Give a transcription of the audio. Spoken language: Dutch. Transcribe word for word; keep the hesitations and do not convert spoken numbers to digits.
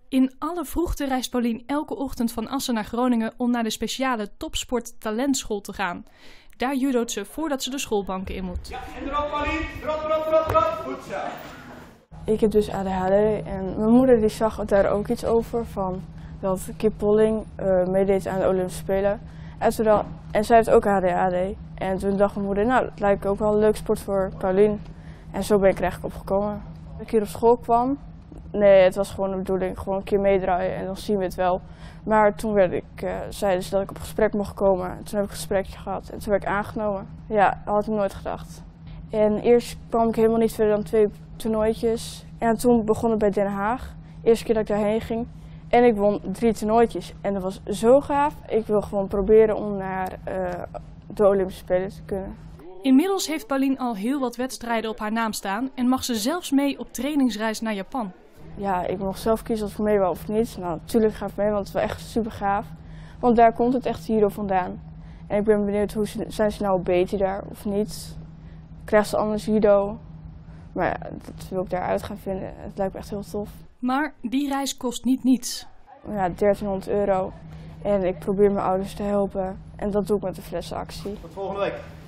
In alle vroegte reist Paulien elke ochtend van Assen naar Groningen om naar de speciale Topsport Talentschool te gaan. Daar judo't ze voordat ze de schoolbanken in moet. Ja, en erop Paulien, drop, drop, drop, drop. Goed zo. Ik heb dus A D H D en mijn moeder die zag daar ook iets over van dat Kip Polling uh, meedeed aan de Olympische Spelen. En, toen dan, en zij heeft ook A D H D. En toen dacht mijn moeder, nou dat lijkt ook wel een leuk sport voor Paulien. En zo ben ik er eigenlijk opgekomen. Toen ik hier op school kwam, nee het was gewoon de bedoeling, gewoon een keer meedraaien en dan zien we het wel. Maar toen werd ik, uh, zeiden ze dat ik op gesprek mocht komen. En toen heb ik een gesprekje gehad en toen werd ik aangenomen. Ja, dat had ik nooit gedacht. En eerst kwam ik helemaal niet verder dan twee toernooitjes. En toen begon het bij Den Haag. Eerste keer dat ik daarheen ging. En ik won drie toernooitjes. En dat was zo gaaf. Ik wil gewoon proberen om naar uh, de Olympische Spelen te kunnen. Inmiddels heeft Paulien al heel wat wedstrijden op haar naam staan en mag ze zelfs mee op trainingsreis naar Japan. Ja, ik mocht zelf kiezen of ik mee wil of niet. Nou, natuurlijk ga ik mee, want het is wel echt super gaaf. Want daar komt het echt judo vandaan. En ik ben benieuwd, hoe ze, zijn ze nou beter daar of niet? Krijgt ze anders judo? Maar ja, dat wil ik daaruit gaan vinden. Het lijkt me echt heel tof. Maar die reis kost niet niets. Ja, dertienhonderd euro. En ik probeer mijn ouders te helpen. En dat doe ik met de flessenactie. Tot volgende week.